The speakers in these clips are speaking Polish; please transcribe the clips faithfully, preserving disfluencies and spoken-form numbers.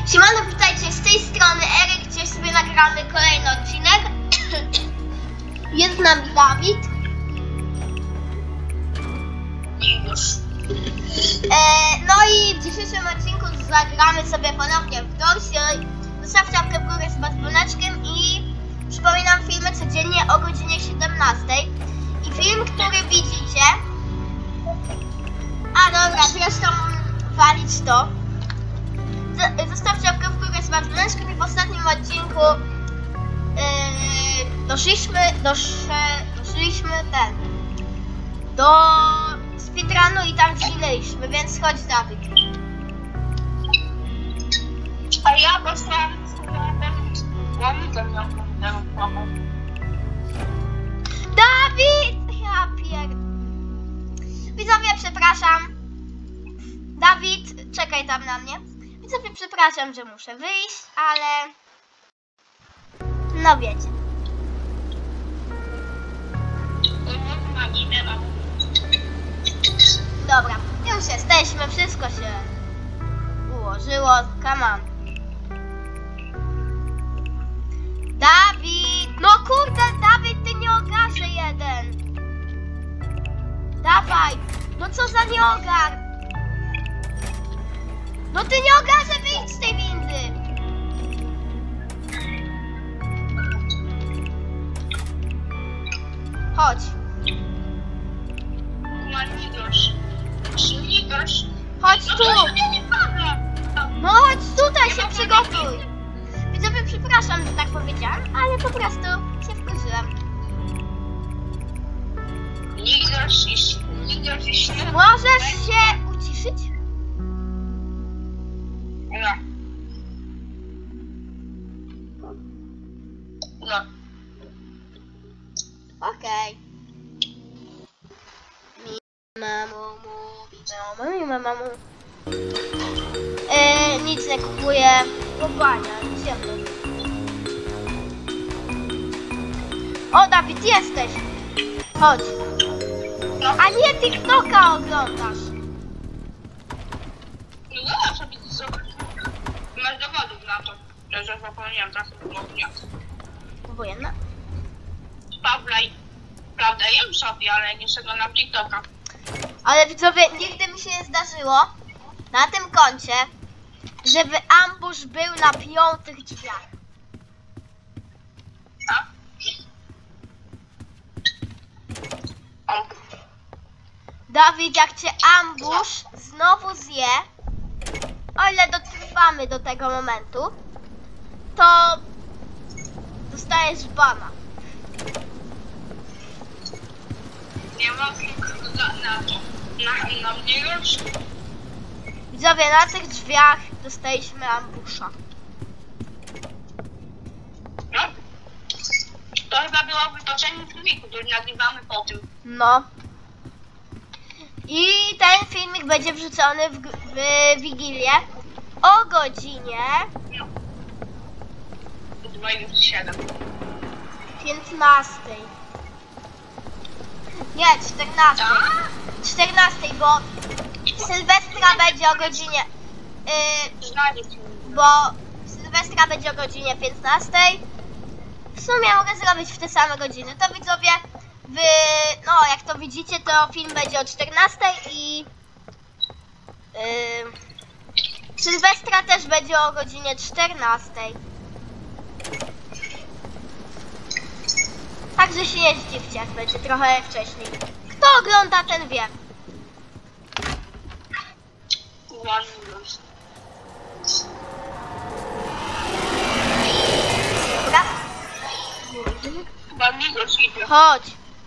Siemano, witajcie, z tej strony Eryk, gdzie sobie nagramy kolejny odcinek. Jest z nami Dawid. E, no i w dzisiejszym odcinku zagramy sobie ponownie w Dorsey. Zostawcie łapkę w górę z dzwoneczkiem i przypominam, filmy codziennie o godzinie siedemnastej. I film, który widzicie... A dobra, zresztą walić to. Zostawcie łapkę w górę z dzwoneczkiem i w ostatnim odcinku yy, doszliśmy, dosze, doszliśmy ten, do speedrunu i tam zginęliśmy, więc chodź Dawid. A ja dostałem łamicę miał Dawid! Ja pier... Widzowie, przepraszam. Dawid, czekaj tam na mnie. Widzowie, przepraszam, że muszę wyjść, ale... No wiecie. Dobra, już jesteśmy, wszystko się ułożyło, come on. Dawid! No kurde, Dawid, ty nie ogarze jeden! Dawaj! No co za nieogar! No ty nie ogarze, wyjdź z tej windy! Chodź. Chodź tu! No chodź tutaj, się przygotuj! Widzowie, przepraszam, że tak powiedziałam, ale po prostu się wkurzyłam. Możesz się uciszyć? No. No. Okej. Mi mamo mówi, mamo, mi mamo. Eee, nic nie kupuję. Kopania, ciemno. O, Dawid, jesteś. Chodź. A nie TikToka oglądasz. No ja sobie to zobaczyć. Masz dowodów na to, że zapomniałam czasem było wniosek. Wojenna? Prawda, prawda, jem sobie, ale nie szedłem na TikToka. Ale widzowie, nigdy mi się nie zdarzyło na tym koncie, żeby ambush był na piątych drzwiach. A? O. Dawid, jak cię ambush znowu zje, o ile dotrwamy do tego momentu, to dostajesz bana. Nie mam na, na to. Na, na mnie już. Widzowie, na tych drzwiach dostaliśmy ambusha. No. To chyba było wytoczenie filmiku, który nagrywamy po tym. No. I ten filmik będzie wrzucony w, w Wigilię o godzinie No. dwadzieścia siedem. piętnastej. Nie, czternastej. czternastej, bo Sylwestra będzie o godzinie... Yy, Znajdę cię. bo Sylwestra będzie o godzinie piętnastej. W sumie mogę zrobić w te same godziny. To widzowie, wy, no jak to widzicie, to film będzie o czternastej i yy, Sylwestra też będzie o godzinie czternastej. Także się nie zdziwcie, jak będzie trochę wcześniej. Kto ogląda, ten wie. Dobra? Chyba Migos idzie. Chodź.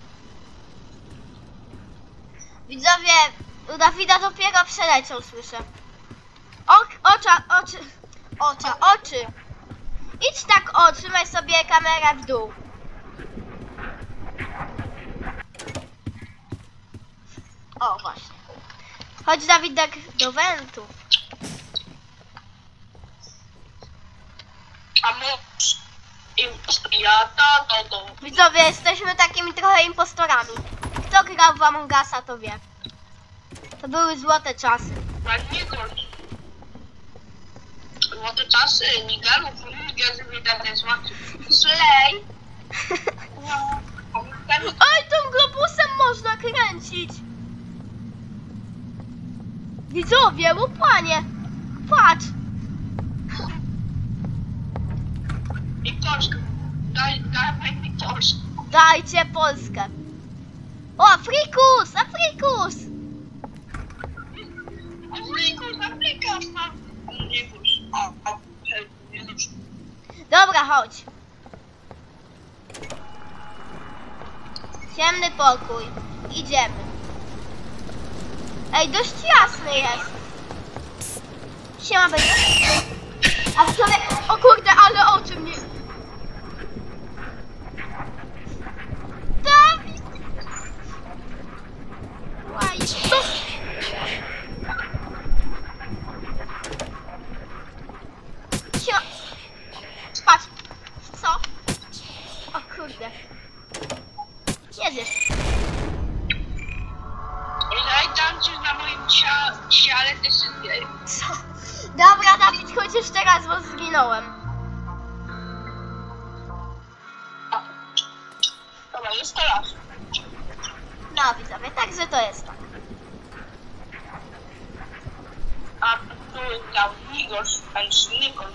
Widzowie, u Dawida dopiero przeleciał, słyszę. Ok, ocza, oczy, ocza, oczy. Idź tak, o, trzymaj sobie kamerę w dół. O, właśnie. Chodź, Dawidek, do wentu. A mąż ja to, to, to. Widzowie, jesteśmy takimi trochę impostorami. Kto grał w Among Usa, to wie. To były złote czasy. Ładnie gość. Złote czasy. Teksasy, Nigerów, Nigerzy wydane złoty. Slej! Oj, tym globusem można kręcić! Widzowie, łupanie! Patrz! I Polskę. Daj, dawaj mi Polskę. Dajcie Polskę! O, Afrikus! Afrikus! Afrikus, Afrikus, Afrikus. O, o, już. Dobra, chodź. Ciemny pokój. Idziemy. Ej, dość jasny jest. Siema, będzie. A w sobie... O kurde, ale oczy mnie... Dawid! Łaj, to... Siema. Patrz. Co? O kurde. Jedziesz. I dam ci na moim cia- ciele te symbole. Co? Dobra, Dawid, chodź jeszcze raz, bo zginąłem. Dobra, jest teraz. No widzowie, także to jest tak. A tu tam Migos, a jest Nikol.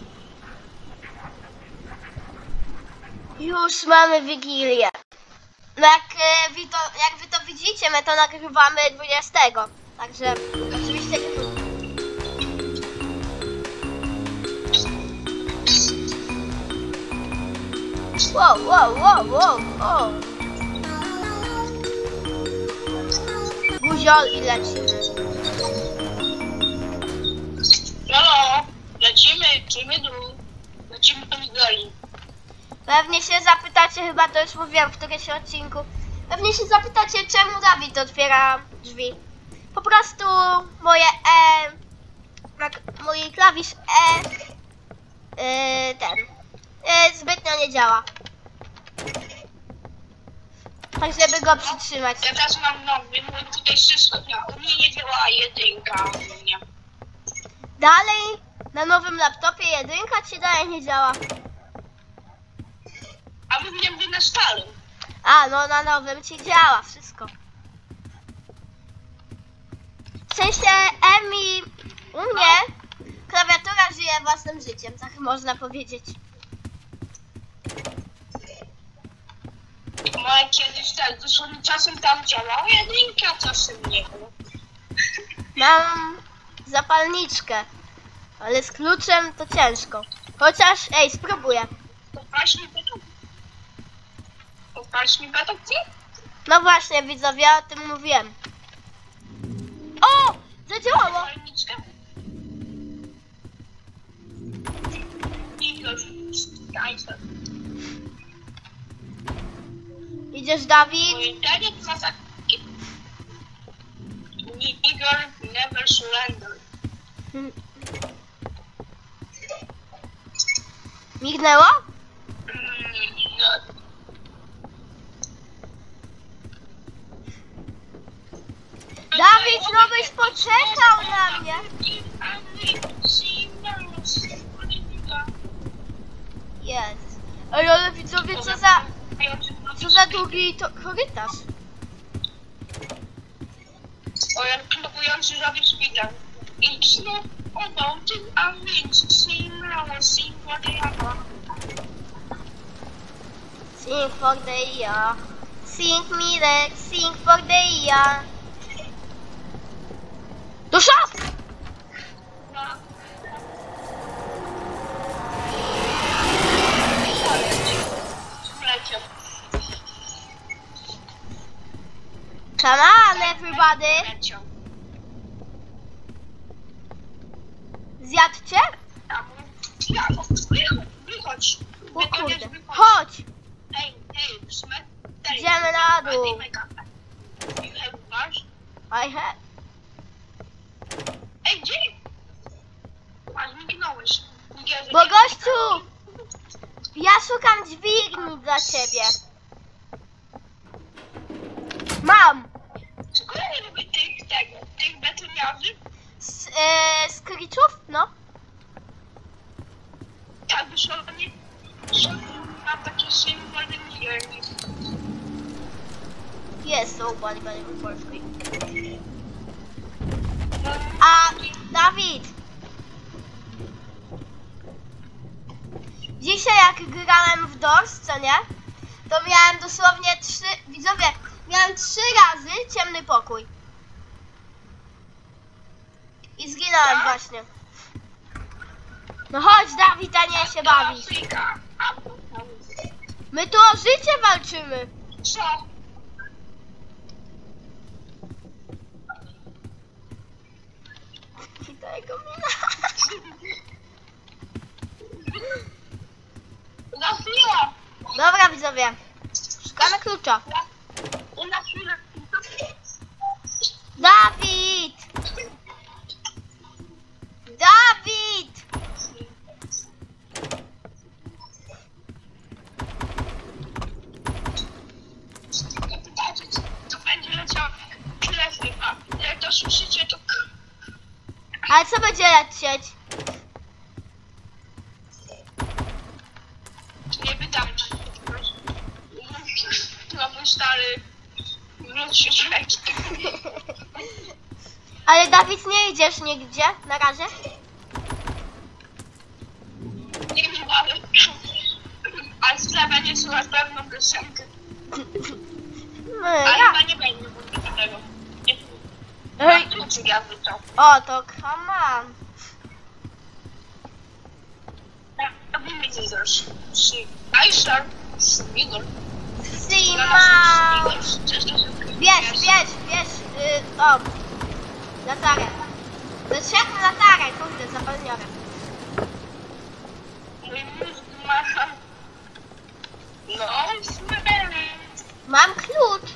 Już mamy Wigilię. No jak, e, wy to, jak wy to widzicie, my to nagrywamy dwudziestego. Także oczywiście... Wow, wow, wow, wow, wow. Guziol i lecimy. Halo, lecimy, lecimy dół. Lecimy do Migoli. Pewnie się zapytacie, chyba to już mówiłam w którymś odcinku. Pewnie się zapytacie, czemu Dawid otwiera drzwi. Po prostu moje E, tak, mój klawisz E, yy, ten, yy, zbytnio nie działa. Tak, żeby go przytrzymać. Ja teraz mam nowy, mój tutaj system. U mnie nie działa jedynka. U mnie. Dalej na nowym laptopie jedynka ci dalej nie działa. A mówiłem, że na starym. A, no na nowym ci działa wszystko. W sensie Emi, u mnie klawiatura żyje własnym życiem, tak można powiedzieć. Moja kiedyś tak, dosłownie czasem tam działała jedynka, czasem nie. Mam zapalniczkę, ale z kluczem to ciężko. Chociaż, ej, spróbuję. Popatrz mi to. Popatrz mi to, ty? No właśnie, widzowie, ja o tym mówiłem. O! Zadziałało! Zapalniczka. Igor, skajcie. Idziesz, Dawid? Mój internet ma taki... Igor never surrender. Hmm. Mignęło? Mm, no. Dawid, no byś poczekał na mnie. Jest. Ej, ale widzowie, co za, co za długi to korytarz. O, ja próbujący zrobić szpital. It's not about it, a więc sing now, sing for the other. Sing for the year. Sing me the, sing for the year. Do szaf! Leciał. Come on, everybody. Leciał. Zjadł cię? Ja, wychodź, wychodź. O kurde. Wychodź. Chodź! Ej, ej, smet. Idziemy na dół. You have bars? I have. Ej, gdzie? A, zniknąłeś. Bo gościu! Ja szukam dźwigni dla ciebie. Mam! Skoro nie lubię tych, tego, tych betoniarzy? Z, e, z kriczów? No. Jest są panie po polsku. A Dawid! Dzisiaj jak grałem w Doors, co nie? To miałem dosłownie trzy... Widzowie, miałem trzy razy ciemny pokój. I zginąłem właśnie. No chodź Dawid, a nie się bawić. My tu o życie walczymy. Co? I tego mnie... Na chwilę! Dobra widzowie, szukamy klucza. Na chwilę! Dawid! Dawid! To będzie leciał telefon, a jak to słyszycie, to... Ale co będzie lecieć? Nie pytam. No mój stary... Wróć się śledź. Ale Dawid, nie idziesz nigdzie na razie? Nie wiem, ale... Ale w tle będzie słuchać pewną piosenkę. No, Ale ja. chyba nie będzie mówić tego. Nie Ej. wiem, jakby to. O, to come on. Robimy coś. Aisha, Smigol. Sima! Bierz, bierz, bierz, y, o, latarę. Wyszedł latarę, kurde, zapalniorem. Mój mózg ma... No, smerry. Mam klucz.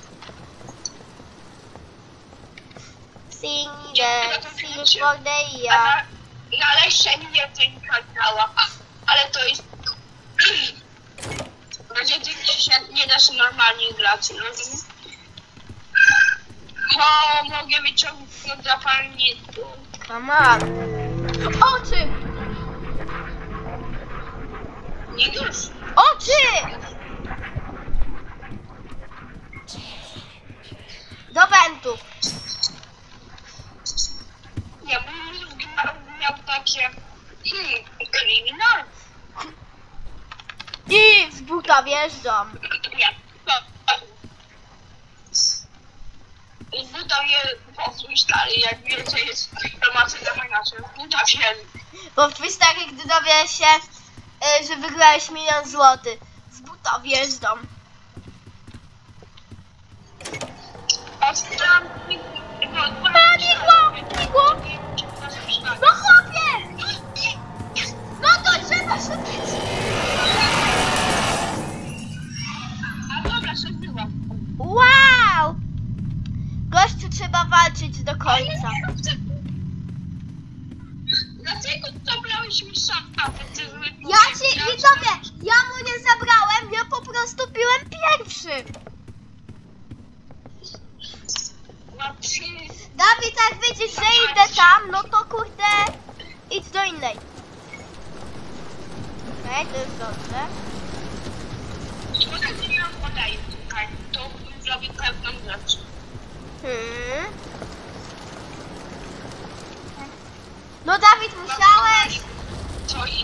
Sing the, sing for the A year. na, na leszczenie nie kanała, ale to jest... Będzie dzięki się nie da się normalnie grać, rozumiesz? O, mogę wyciągnąć zapalniczkę. Come on. Oczy! Nie już. Oczy! Do wentu. Ja bym miał, miał takie... Hmm, kryminał. I z buta wjeżdżam. Nie. I buta mnie posłuch stary, jak wie, że jest informacja dla majnaczy. Buta wzięli. Bo twój stary, gdy dowie się, y, że wygrałeś milion złotych. Z buta wjeżdżam. A tam... Migło! Migło! No chłopie! No to trzeba się... A dobra, się byłam. Wow! Gościu, trzeba walczyć do końca. Dlaczego zabrałeś mi szafę? Ja ci, widzowie, ja mu nie zabrałem, ja po prostu piłem pierwszy. Dawid, jak widzisz, że idę tam, no to kurde, idź do innej. Okej, to jest dobrze. Szkoda, że nie mam podaję tutaj, to bym zrobił pewną rzecz. Hmm. No Dawid, musiałeś. Co i...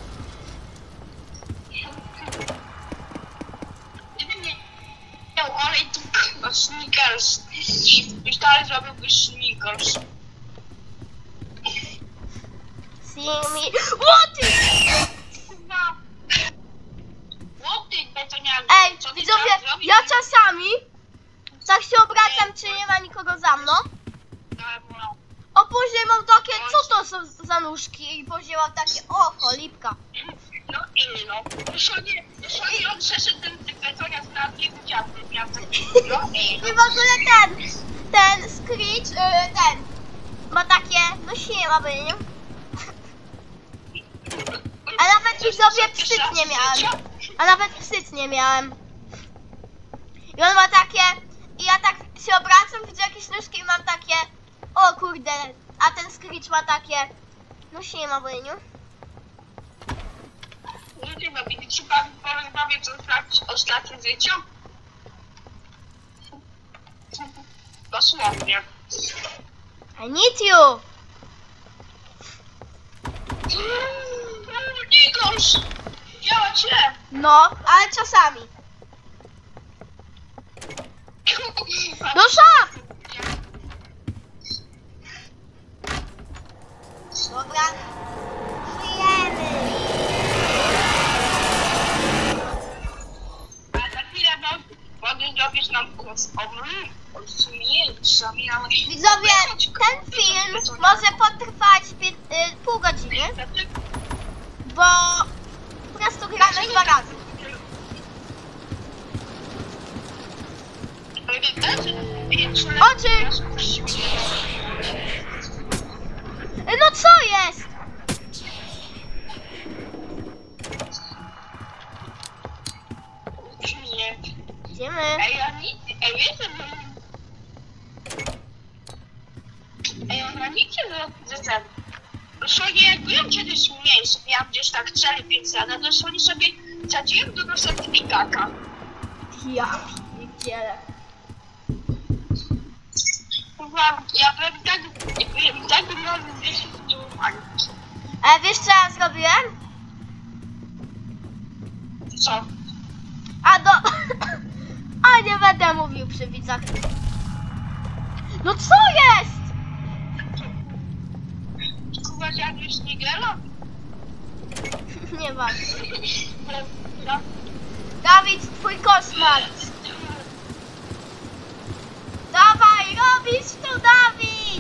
Gdybym nie miał olej, to chyba Snickers. Już dalej zrobiłbyś Snickers. See me. Łoty! Chyba... Łoty, betoniarny. Ej, Co ty widzowie, teraz zrobisz? ja czasami tak się obracam, czy nie ma nikogo za mną. Dobra. A później mam takie, co to są za nóżki? I później mam takie, o, cholipka. No i no. Dosłownie, dosłownie on przeszedł ten betoniarz na mnie widziałem. No i I w ogóle ten, ten Screech, yy, ten, ma takie, no siema by, nie? A nawet widzowie psyt nie miałem. A nawet psyt nie miałem. I on ma takie, i ja tak się obracam, widzę jakieś nóżki i mam takie, o kurde, a ten Screech ma takie, no siema by, nie? Ludzie no widzicie pan porozmawiać o ostatnim życiu? Dosłownie. I need you! Nikos! Działa cię! No, ale czasami. Do szaf! Dobra. Żyjemy. A za chwilę mogę zrobić nam kurs osunięcia. Widzowie, ten film może potrwać pie- y, pół godziny, bo po prostu gramy dwa razy. Oczy! No co jest? Idziemy. Ej, ja nic, ej, wiecie, że... Ej, ja nic nie wiem, dosłownie jak byłem kiedyś mniejszy, miałam gdzieś tak cztery pięć lat, a dosłownie sobie wsadziłem do nosa certyfikata. Ja pierdzielę. Chyba, ja byłem tak, ja byłem tak wyglądał, że się wdziłowali. E, wiesz co ja zrobiłem? Co? A do... A nie będę mówił przy widzach. No co jest? Chyba zjadłeś Nigela? Nie ważne. No. Dawid, twój koszmar. Dawaj, robisz to, Dawid!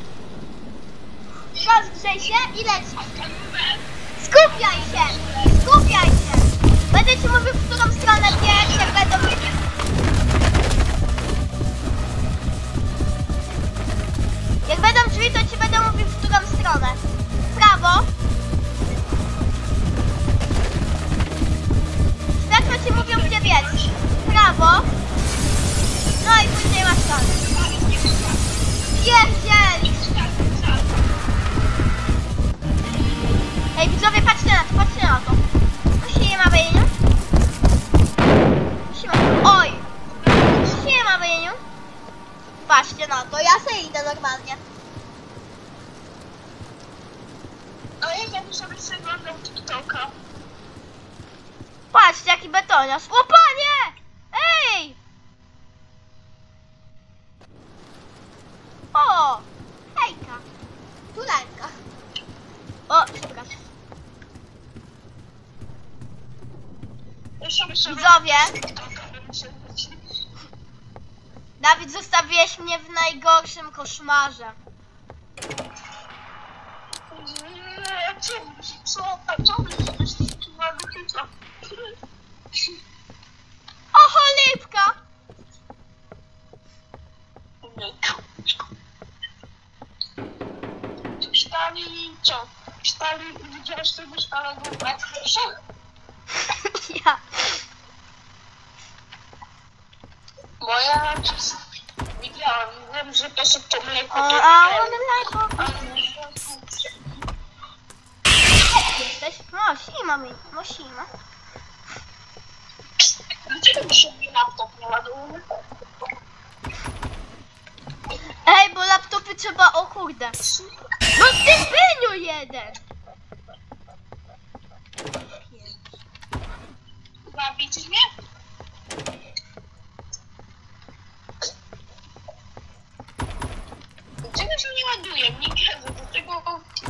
Rozgrzej się i leć. Skupiaj się! Skupiaj się! Będę ci mówił, w którą stronę biec, jak będą... Jak będą drzwi, to ci będę mówił, w którą stronę. W prawo. Światło ci mówią, gdzie biec. W prawo. No i później masz czas. Pierdziel! Ej, widzowie, patrzcie na to, patrzcie na to. Tu się nie ma wyjeniu. Tu się ma... Oj! Tu się nie ma wyjeniu. Patrzcie na to, ja sobie idę normalnie. No i ja bym sobie sobie oglądał TikToka. Patrzcie, jaki betoniarz. O, panie! Ej! O! Hejka. Tulenka. O, przepraszam. Ja sobie sobie Widzowie, TikToka bym się... Dawid, zostawiłeś mnie w najgorszym koszmarze. Nie, co? Co? Co? Co? O, cholipka! Stali, co? Stali, widziałeś tego stałego Matrixa? Ja. Bo ja widziałam, wiem, że to są to mleko. O, to a wiem. on mleko. Ale nie Jesteś? No, sima mi. No, sima. dlaczego mi się mój laptop nie ładuje? Ej, bo laptopy trzeba... O kurde. No ty byniu jeden! Bawić mnie? Dlaczego się nie ładuje? Nie wiedzę, do tego...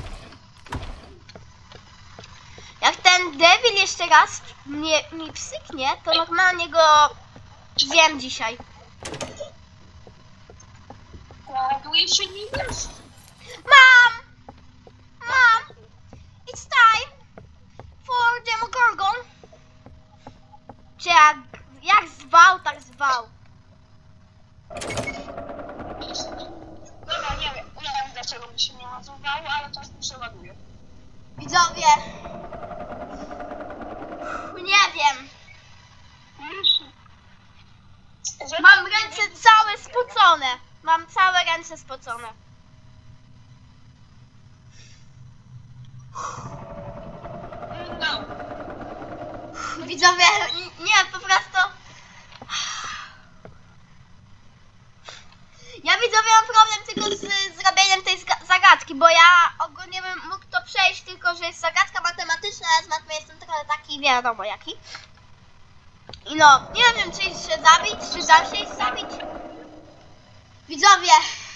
Jak ten debil jeszcze raz mnie, mi psyknie, to normalnie go zjem dzisiaj. Ładuje się nie jest. Mam! Mam! It's time for Demogorgon. Czy jak, jak zwał, tak zwał. Dobra, nie wiem, nie wiem dlaczego mi się nie ładowało, ale teraz mi się ładuje. Widzowie. Nie wiem. Mam ręce całe spocone. Mam całe ręce spocone. No. Widzowie, nie, po prostu... bo ja ogólnie bym mógł to przejść, tylko że jest zagadka matematyczna, a z matmy jestem trochę taki wiadomo jaki. I no, nie wiem, czy iść się zabić, czy da się iść zabić. Widzowie,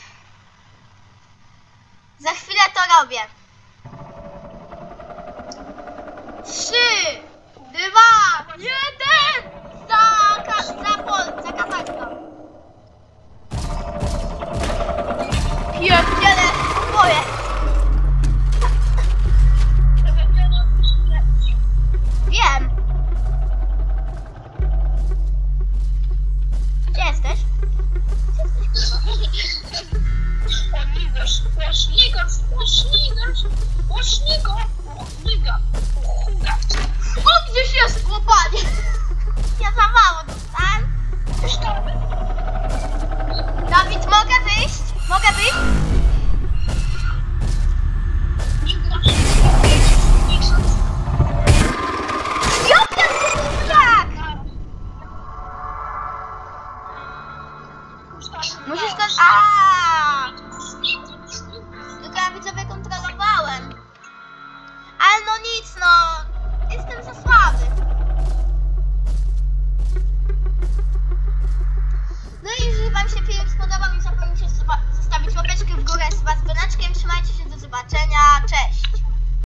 za chwilę to robię. Trzy, dwa, jeden, za, za pol, za kazachstan. Pierdziele, boję. Wiem. Gdzie jesteś? Śnigasz, śnigasz, śnigasz, śnigasz, śnigasz, O, gdzieś jest chłopanie. Ja zawału dostałem. Dawid, mogę wyjść? Mogę wyjść? Jaka jak? Musisz to... Aaaa! Tylko ja widzowie kontrolowałem. Ale no nic, no.